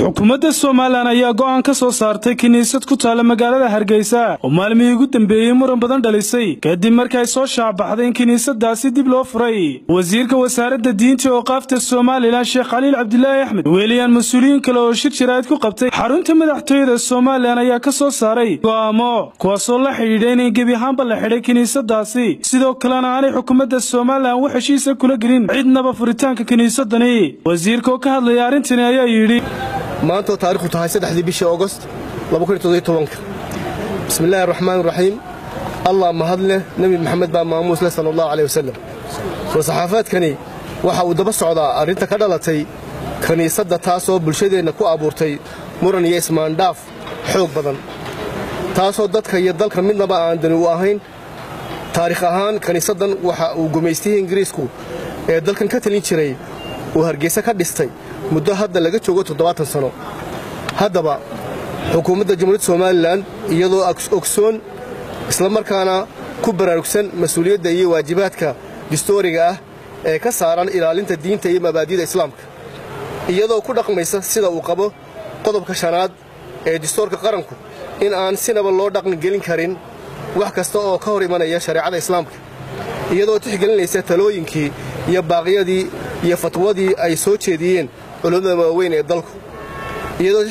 xukuumadda Soomaaliland ayaa go'aan ka soo saartay kiniisad ku taala magaalada Hargeysa oo maalmihii ugu dambeeyay muran badan dhalisay kadib markay soo shaabaxday in kiniisadaasi dib loo furay wasiirka wasaaradda diinta oo qaafta Soomaaliland Sheekh Khaliil Cabdillaahi Axmed weeliyaan mas'uuliyiin kale oo shir jiraad ku qabtay xarunta madaxtooyada Soomaaliland ayaa ka soo saaray go'aamo kuwaas oo la xidhiidhay in gebi ahaanba la xidhay kiniisadaasi sidoo kalena aanay xukuumadda Soomaaliland wax heshiis kula gelin cidnaba furitaanka kiniisadani wasiirka oo ka hadlaya arrintan ayaa yiri maanta taariikhdu tahay 3 bishii August 2017 bismillaahir rahmaanir rahiim Allah mahadle nabi Maxamed baa maamuus la sallallahu alayhi wasallam soo saxaafadkani waxa uu daba socdaa arinta ka dhalatay kaniisadda taasoo bulshadeena ku abuurtay muran iyo ismaandhaaf xoog badan taasoo dadka iyo dalka midnaba aan dani u ahayn taariikh ahaan kaniisaddan waxa uu gumeystay Ingiriisku ee dalkan ka talin jiray oo Hargeysa ka dhistay muddo hadda laga joogo 70 sano haddaba xukuumadda Jamhuuriyadda Soomaaliland iyadoo ogsoon isla markaana ku baraarugsan mas'uuliyadda iyo waajibaadka dastuuriga ah ee ka saaran ilaalinta diinta iyo mabaadi'da islaamka iyadoo ku dhaqmaysa sida uu qabo qodobka 5aad ee dastuurka qaranku in aan sinaba loo dhaqan gelin karin wax kasta oo ka hor imanaya shariicada islaamka iyadoo tixgelinaysa talooyinkii iyo baaqyadii iyo fatwadii ay soo jeediyeen culimada waaweyn ee dalku iyadoo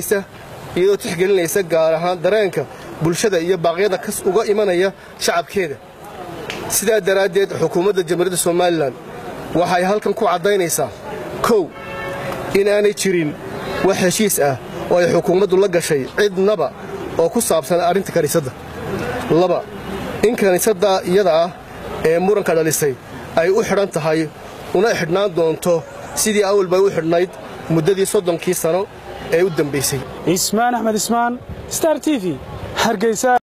tixgelinaysa gaar ahaan dareenka bulshada iyo baaqyada kas uga imanaya shacabkeeda sidaa daraadeed xukuumadda Jamhuuriyadda Soomaaliland waxay halkan ku cadaynaysaa kow in aanay jirin wax heshiis ah oo ay xukuumaddu la gashay cidnaba oo ku saabsan arrinta kaniisadda laba in kaniisadda iyada ah ee muranka dhalisay ay u xidhan tahay una xidhnaan doonto sidii awal bay u xidhnayd muddadii 30 sano ee u dambeysay Ismaan Axmed Ismaan Star TV Hargeysa